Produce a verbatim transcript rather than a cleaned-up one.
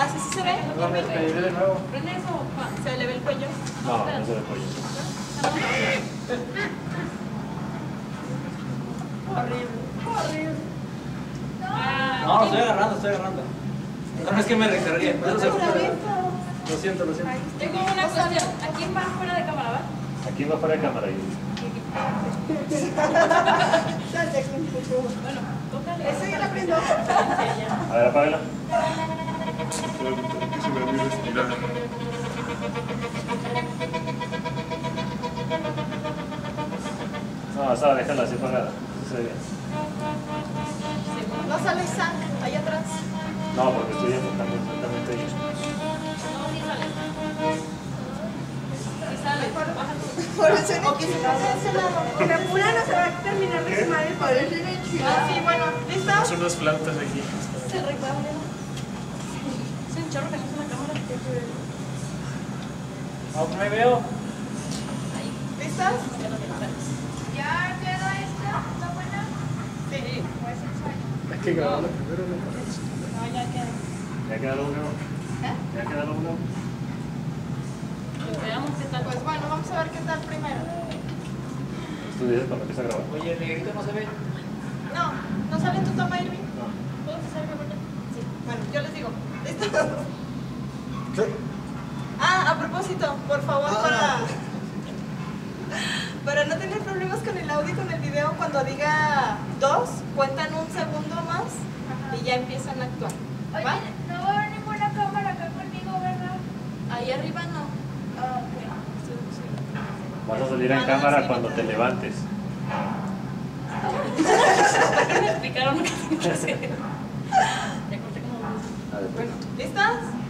¿Así sí se ve? No, me despediré de nuevo. ¿Prende eso? ¿Se le ve el cuello? No, no se ve el cuello. Horrible. Horrible. No, estoy agarrando, estoy agarrando. No, es que me recargué. Lo siento, lo siento. Tengo una cuestión. ¿A quién va fuera de cámara, va? Aquí va fuera de cámara. Y... Bueno, tócale. ¿Ese ya la prendo? A ver, apágala. No, esa déjala así apagada. Eso se ve bien. No sale sangre allá atrás. No, porque estoy enfocando exactamente ahí. No, sí sale. Sí sale. Baja tú. Por eso no quise pasar ese lado. Que me apura, no se va a terminar de quemar el poder. Ah, sí, bueno, ¿listo? Son unas plantas aquí. Se reclama. Es un chorro que no es una cámara. No, no me veo. ¿Listas? ¿Ya queda esta? ¿Está buena? Sí. Hay que grabarla primero, ¿no? No, ya queda. ¿Ya queda lo uno? ¿Eh? ¿Ya queda lo uno? Pues veamos qué tal. Pues bueno, vamos a ver qué tal primero. Tú dices cuando empieza a grabar. Oye, el negrito no se ve. No, ¿no sale en tu toma, Irving? No. ¿Puedo hacer mi vuelta? Sí. Bueno, yo les digo. ¿Listo? Ah, a propósito, por favor, para... Para no tener problemas con el audio y con el video, cuando diga dos, cuentan un segundo más y ya empiezan a actuar. Oye, ¿Va? no va a haber ninguna cámara acá conmigo, ¿verdad? Ahí arriba no. Ah, ok. Vas a salir en cámara cuando te levantes. ¿Para qué me explicaron lo que tengo que hacer? Ya corté como... A ver, pues. ¿Listas?